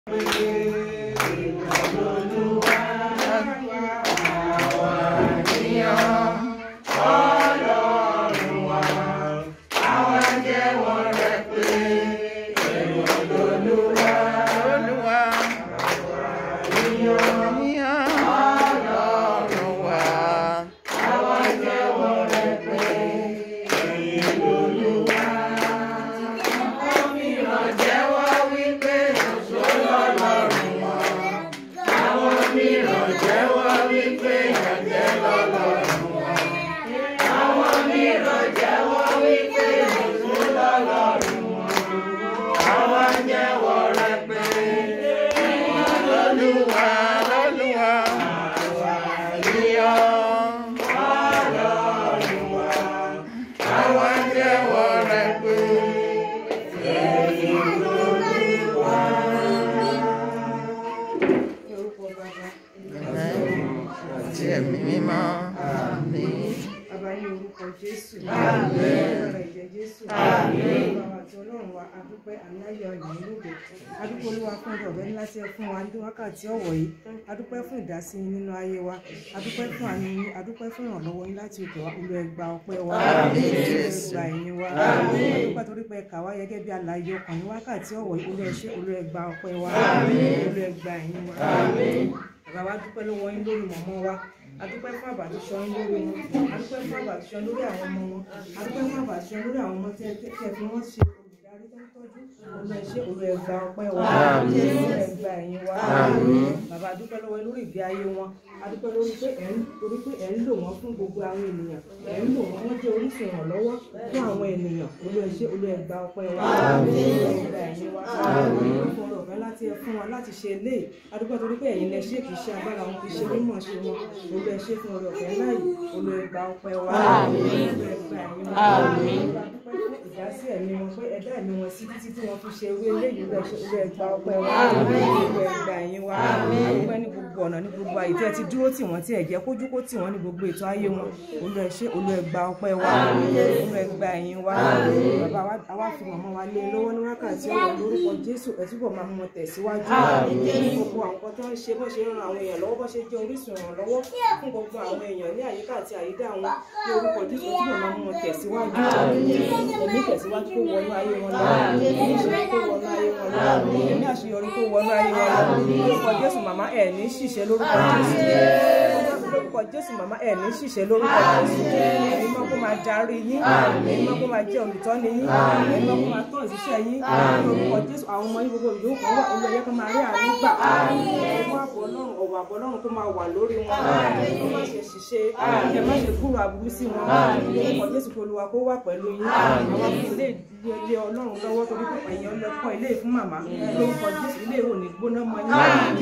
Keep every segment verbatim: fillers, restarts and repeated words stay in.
Adúpẹ́ Olúwa fún ọ̀rọ̀ ńlá tí ẹ fún wa ní wákàtí ọ̀wọ̀ yìí. Adúpẹ́ fún ìdásí nínú ayé wa. Adúpẹ́ fún àánú yín. Adúpẹ́ fún ìrànlọ́wọ́ yín láti òkè wa. Olúwa ẹ gba ọpẹ́ wa. Olúwa ẹ gba ìyìn wa. Adúpẹ́ torí pé ẹ kà wá gẹ́gẹ́ bí alààyè ọkàn ní wákàtí ọ̀wọ̀ yìí. Olúwa ẹ ṣé. Olúwa ẹ gba ọpẹ́ wa. Olúwa ẹ gba ìyìn wa. Bàbá wa dúpẹ́ lọ́wọ́ yín lórí mọ̀mọ́ wa. Adúpẹ́ fún àbàtúṣọ yín lórí wọn. Adúpẹ́ fún àbàtúṣọ lórí àwọn ọmọ wọn. Adúpẹ́ fún àbàtúṣọ lórí àwọn ọmọ tí ẹ fi wọ́n ṣe olùdarí tó ń tọ́jú. Olúwa ẹ ṣé. Olúwa ẹ gba ọpẹ́ wa. Olúwa ẹ gba ìyìn wa. Bàbá adúpẹ́ lọ́wọ́ yín lórí ìgbé ayé wọn. Adúpẹ́ lórí pé ẹ̀ ń torí pé ẹ̀ ń lò wọ́n fún gbogbo àwọn ènìyàn. Ẹ̀ ń lò wọ́n wọ́n jẹ́ orísun ìrànlọ́wọ́ fún àwọn ènìyàn. Olúwa ẹ ṣé. Olúwa ẹ gba ọpẹ́ wa. Olúwa ẹ gba ìyìn wa. Fún ọ̀rọ̀ ọ̀fẹ́ láti ẹ fún wa láti ṣe eléyìí. Adúpẹ́ torí pé ẹ̀yin lẹ ṣe kìí ṣe agbára wọn, kìí ṣe mímọ̀ ṣe wọn. Olúwa ẹ ṣé fún ọ̀rọ̀ ọ̀fẹ́ láyìí. Olúwa ẹ gba ọpẹ́ wa. Olúwa ẹ gba ìyìn wa. Adúpẹ́ fún ìdásí ẹ̀mí wọn pé ẹ̀dá ẹ̀mí wọn sí títí tí wọ́n fi ṣe ewé eléyìí. Olúwa ẹ ṣé. Olúwa ẹ gba ọpẹ́ wa. Olúwa ẹ gba ìyìn wa. Adúpẹ́ ní gbogbo ọ̀nà ní gbogbo àyè tí ẹ ti dúró tì wọ́n tí ẹ jẹ́ kójú kó tì wọ́n ní gbogbo ètò ayé wọn. Olúwa ẹ ṣé. Olúwa ẹ gba ọpẹ́ wa. Olúwa ẹ gba ìyìn wa. Bàbá wa fi mọ̀mọ́ wa lé lọ́wọ́ ní wákàtí ọ̀wọ̀ lórúkọ Jésù. Ẹ túbọ̀ máa mú wọn tẹ̀síwájú. Gbogbo àwọn nǹkan tó ń ṣe bó ṣe ń ran àwọn èèyàn lọ́wọ́, bó ṣe jẹ́ orísun ìrànlọ́wọ́ fún gbogbo àwọn èèyàn ní àyíká àti àyídá wọn. Ní orúkọ Jésù túbọ̀ máa mú wọn tẹ̀síwájú. Ẹ̀mí tẹ̀síwájú kó wọnú ayé wọn lọ. Ẹ̀mí ìṣẹ́yìn kó wọnú ayé wọn lọ. Ẹ̀mí àṣeyọrí kó wọnú ayé wọn lọ. Lórúkọ Jésù màmá ẹ̀ ní ṣìṣe lórúkọ Jésù. Lórúkọ Jésù màmá ẹ̀ ní ṣìṣe lórúkọ Jésù. Ẹ̀mí mọ́ kó máa darí yín. Ẹ̀mí mọ́ kó máa jẹ́ olùtọ́ni yín. Ẹ̀mí mọ́ kó máa tọ́ ìṣiṣẹ́ yín. Lórúkọ Jésù àwọn ọmọ yín gbogbo ìlú kan wà. Olúwa yẹ kó máa rí àánú gbà. Ọwọ́ àbọ̀ Ọlọ́run ọ̀wọ̀ àbọ̀ Ọlọ́run kó máa wà lórí wọn. Ẹ má ṣe ṣiṣẹ́. Ẹ má ṣe kúrò aburú sí wọn. Lórúkọ Jésù kó Olúwa kó wà pẹ̀lú yín. Àwọn ilé ilé Ọlọ́run lọ́wọ́ torí pé èèyàn lọ kọ́ ilé fún màmá. Lórúkọ Jésù ilé ìwò ní gbóná mọ́ yín.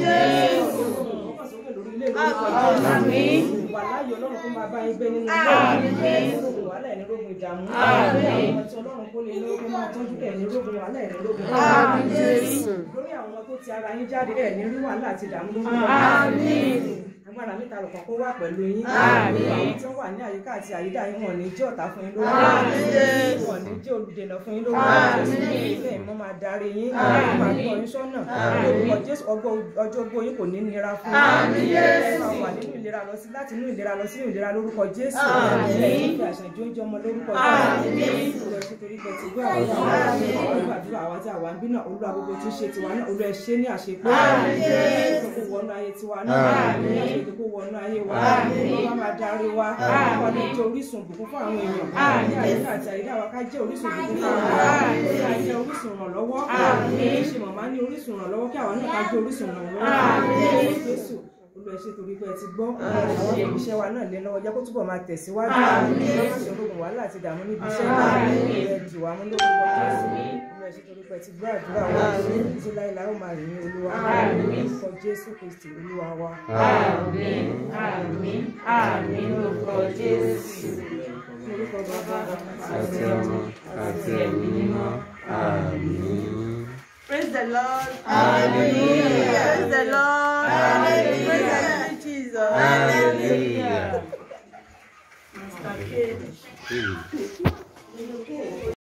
Wà láyé Ọlọ́run kó máa bá yín gbé nínú ilé. Rógun wàhálà ẹni rógun ìdààmú. Àwọn tí Ọlọ́run kó lè lọ́wọ́ kó máa tọ́jú ẹni rógun wàhálà ẹni rógun ìdààmú. Lórí àwọn ọmọ tó ti ara yín jáde ẹni rí wàhálà àti ìdààmú lórí wọn. Agbára níta lọ̀kan kó wà pẹ̀lú yín. Àwọn tí wọ́n wà ní àyíká àti àyídá yín wọ́n ní jẹ́ ọ̀tá fún yín lórí. Wọ́n ní jẹ́ olùdènà fún yín lórí. Ilé ìmọ̀ máa darí yín. Máa tọ́ yín sọ́nà. Lórúkọ Jésù ọjọ́ ogbó yín kò ní nira fún yín. Ẹ máa wà nínú ìlera lọ sí láti inú ìlera lọ sínú ìlera lórúkọ Jésù. Ẹ̀yin fi àṣà ìjọ oúnjẹ ọmọ lórúkọ Jésù. Olúwa ṣe torí pé ti gbọ́ àwọn àwọn àdúrà àwọn tí àwa ń bí náà. Olúwa gbogbo tí ń ṣe tiwa náà. Olúwa ṣe ní àṣepé. Kó wọnú ayé tiwa náà. Kó wọnú ayé wa. Wọ́n máa darí wa. Wọ́n lè jẹ́ orísun ìbùkún fún àwọn èèyàn. Ní àyíká àti àyíká wa ká jẹ́ orísun ìbùkún fún àwọn èèyàn. Ká jẹ́ orísun ìrànlọ́wọ́. Ṣé màmá ní orísun ìrànlọ́wọ́ kí àwọn náà ká jẹ́ orísun ìrànlọ́wọ́. Jésù Olúwa ṣe torí pé ẹ ti gbọ́. Àwọn iṣẹ́ wa náà lé lọ́wọ́ jẹ́ kó túbọ̀ máa tẹ̀síwájú. Má ṣe ológun wàhálà àti ìdààmú níbi iṣẹ́ náà. Ẹ jù wá mú lórúkọ Jésù. Olúwa ṣe torí pé ẹ ti gbọ́ àdúrà wa. Títí láéláé ó máa rìn ní Olúwa. Lórúkọ Jésù Kristi Olúwa wa. Àmín, àmín, àmín lórúkọ Jésù. Lórúkọ Bàbá Àti Ọmọ àti Ẹ̀mí Mímọ́. Àmín. Praise the Lord. Hallelujah. Praise the Lord. Hallelujah. Praise the Lord Jesus. Hallelujah. Mister K.